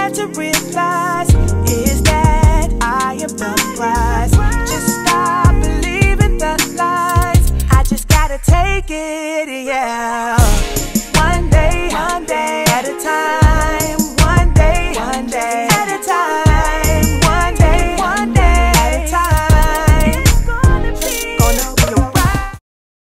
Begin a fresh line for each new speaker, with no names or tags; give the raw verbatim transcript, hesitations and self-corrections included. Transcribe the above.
had to realize is that I am the prize.